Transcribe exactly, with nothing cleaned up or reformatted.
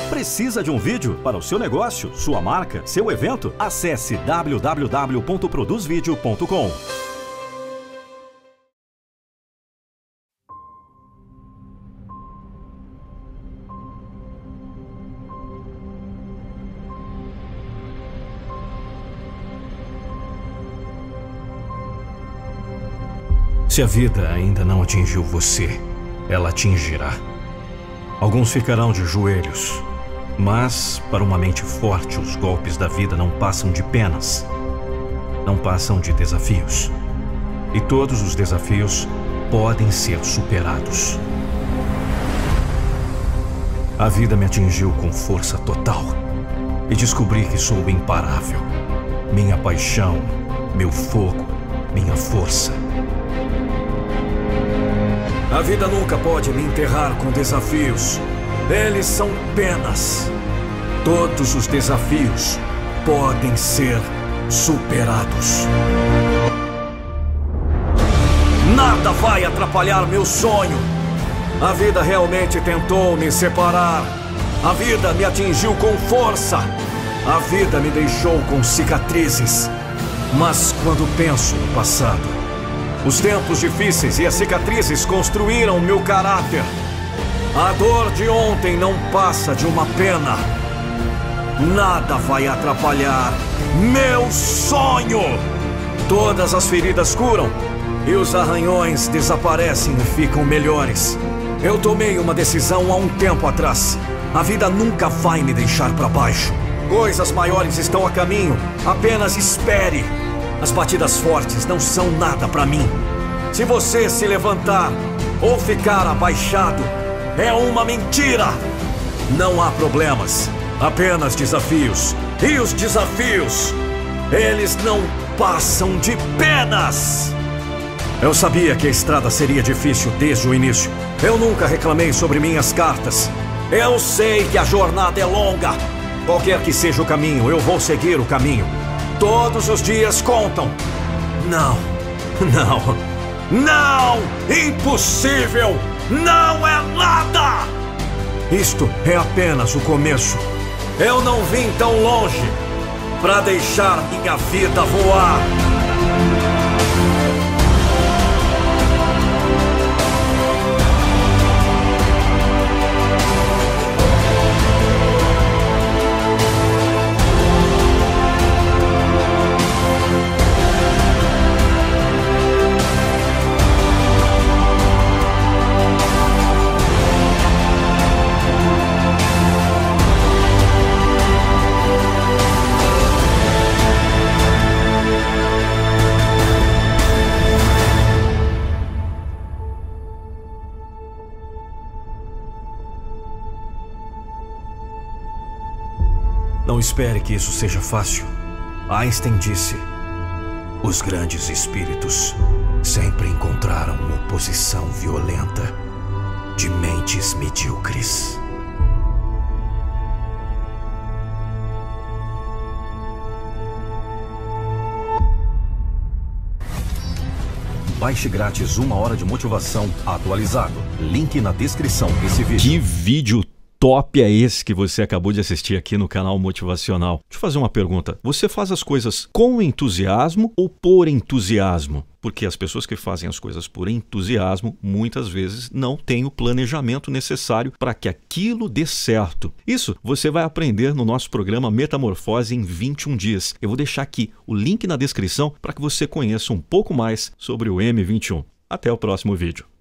Precisa de um vídeo para o seu negócio, sua marca, seu evento? Acesse w w w ponto produz vídeo ponto com. Se a vida ainda não atingiu você, ela atingirá. Alguns ficarão de joelhos, mas para uma mente forte, os golpes da vida não passam de penas, não passam de desafios. E todos os desafios podem ser superados. A vida me atingiu com força total e descobri que sou imparável. Minha paixão, meu fogo, minha força. A vida nunca pode me enterrar com desafios. Eles são penas. Todos os desafios podem ser superados. Nada vai atrapalhar meu sonho. A vida realmente tentou me separar. A vida me atingiu com força. A vida me deixou com cicatrizes. Mas quando penso no passado, os tempos difíceis e as cicatrizes construíram meu caráter. A dor de ontem não passa de uma pena. Nada vai atrapalhar meu sonho. Todas as feridas curam e os arranhões desaparecem e ficam melhores. Eu tomei uma decisão há um tempo atrás. A vida nunca vai me deixar para baixo. Coisas maiores estão a caminho. Apenas espere. As batidas fortes não são nada para mim. Se você se levantar ou ficar abaixado, é uma mentira. Não há problemas, apenas desafios. E os desafios, eles não passam de penas. Eu sabia que a estrada seria difícil desde o início. Eu nunca reclamei sobre minhas cartas. Eu sei que a jornada é longa. Qualquer que seja o caminho, eu vou seguir o caminho. Todos os dias contam. Não, não, não! Impossível! Não é nada! Isto é apenas o começo. Eu não vim tão longe para deixar minha vida voar. Não espere que isso seja fácil. Einstein disse: os grandes espíritos sempre encontraram oposição violenta de mentes medíocres. Baixe grátis uma hora de motivação atualizado. Link na descrição desse vídeo. Que vídeo top é esse que você acabou de assistir aqui no canal Motivacional? Deixa eu fazer uma pergunta. Você faz as coisas com entusiasmo ou por entusiasmo? Porque as pessoas que fazem as coisas por entusiasmo, muitas vezes não têm o planejamento necessário para que aquilo dê certo. Isso você vai aprender no nosso programa Metamorfose em vinte e um dias. Eu vou deixar aqui o link na descrição para que você conheça um pouco mais sobre o M vinte e um. Até o próximo vídeo.